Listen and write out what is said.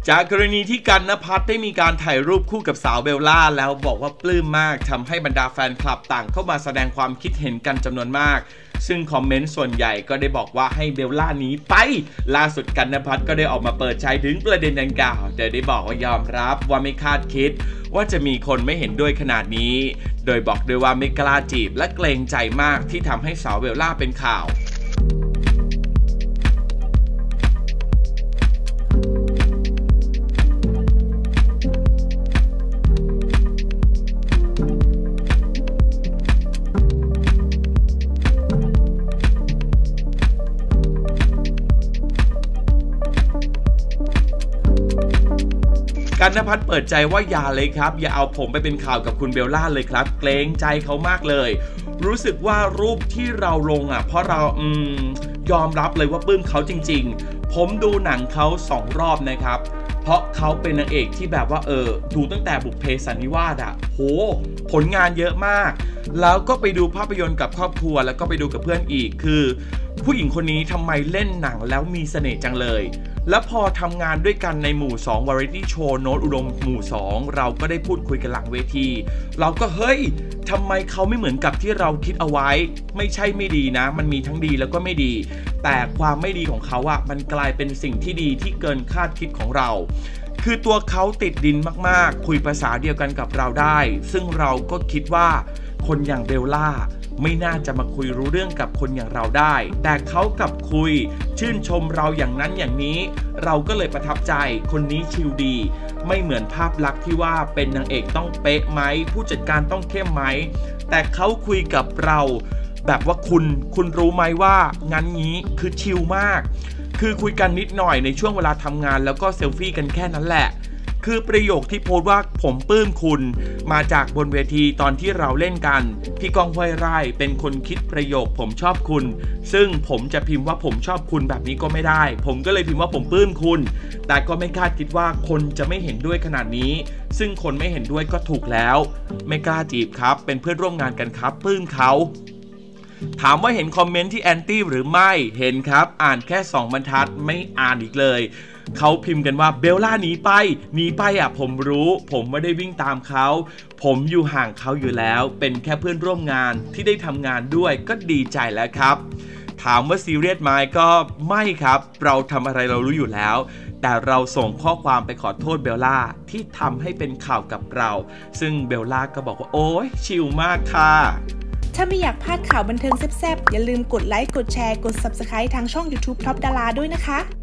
จากกรณีที่กันณภัทรได้มีการถ่ายรูปคู่กับสาวเบลล่าแล้วบอกว่าปลื้มมากทำให้บรรดาแฟนคลับต่างเข้ามาแสดงความคิดเห็นกันจำนวนมากซึ่งคอมเมนต์ส่วนใหญ่ก็ได้บอกว่าให้เบลล่าหนีไปล่าสุดกันณภัทรก็ได้ออกมาเปิดใจถึงประเด็นดังกล่าวแต่ได้บอกว่ายอมรับว่าไม่คาดคิดว่าจะมีคนไม่เห็นด้วยขนาดนี้โดยบอกด้วยว่าไม่กล้าจีบและเกรงใจมากที่ทำให้สาวเบลล่าเป็นข่าวกันณภัทรเปิดใจว่าอย่าเลยครับอย่าเอาผมไปเป็นข่าวกับคุณเบลล่าเลยครับเกรงใจเขามากเลยรู้สึกว่ารูปที่เราลงเพราะเรายอมรับเลยว่าปลื้มเขาจริงๆผมดูหนังเขา2 รอบนะครับเพราะเขาเป็นนางเอกที่แบบว่าดูตั้งแต่บุพเพสันนิวาสโหผลงานเยอะมากแล้วก็ไปดูภาพยนตร์กับครอบครัวแล้วก็ไปดูกับเพื่อนอีกคือผู้หญิงคนนี้ทำไมเล่นหนังแล้วมีเสน่ห์จังเลยแล้วพอทำงานด้วยกันในหมู่2 Variety Show โน้ตอุดมหมู่2เราก็ได้พูดคุยกันหลังเวทีเราก็เฮ้ยทำไมเขาไม่เหมือนกับที่เราคิดเอาไว้ไม่ใช่ไม่ดีนะมันมีทั้งดีแล้วก็ไม่ดีแต่ความไม่ดีของเขามันกลายเป็นสิ่งที่ดีที่เกินคาดคิดของเราคือตัวเขาติดดินมากๆคุยภาษาเดียวกันกับเราได้ซึ่งเราก็คิดว่าคนอย่างเบลล่าไม่น่าจะมาคุยรู้เรื่องกับคนอย่างเราได้แต่เขากลับคุยชื่นชมเราอย่างนั้นอย่างนี้เราก็เลยประทับใจคนนี้ชิลดีไม่เหมือนภาพลักษณ์ที่ว่าเป็นนางเอกต้องเป๊ะไหมผู้จัดการต้องเข้มไหมแต่เขาคุยกับเราแบบว่าคุณรู้ไหมว่างั้นงี้คือชิลมากคือคุยกันนิดหน่อยในช่วงเวลาทำงานแล้วก็เซลฟี่กันแค่นั้นแหละคือประโยคที่โพสต์ว่าผมปลื้มคุณมาจากบนเวทีตอนที่เราเล่นกันพี่ก้องห้วยไร่เป็นคนคิดประโยคผมชอบคุณซึ่งผมจะพิมพ์ว่าผมชอบคุณแบบนี้ก็ไม่ได้ผมก็เลยพิมพ์ว่าผมปลื้มคุณแต่ก็ไม่คาดคิดว่าคนจะไม่เห็นด้วยขนาดนี้ซึ่งคนไม่เห็นด้วยก็ถูกแล้วไม่กล้าจีบครับเป็นเพื่อนร่วมงานกันครับปลื้มเขาถามว่าเห็นคอมเมนต์ที่แอนตี้หรือไม่เห็นครับอ่านแค่2 บรรทัดไม่อ่านอีกเลยเขาพิมพ์กันว่าเบลล่าหนีไปผมรู้ผมไม่ได้วิ่งตามเขาผมอยู่ห่างเขาอยู่แล้วเป็นแค่เพื่อนร่วมงานที่ได้ทำงานด้วยก็ดีใจแล้วครับถามว่าซีเรียสไหมก็ไม่ครับเราทำอะไรเรารู้อยู่แล้วแต่เราส่งข้อความไปขอโทษเบลล่าที่ทำให้เป็นข่าวกับเราซึ่งเบลล่าก็บอกว่าโอ๊ยชิลมากค่ะถ้าไม่อยากพลาดข่าวบันเทิงแซ่บๆอย่าลืมกดไลค์กดแชร์กด Subscribe ทางช่อง YouTube Top Dara ด้วยนะคะ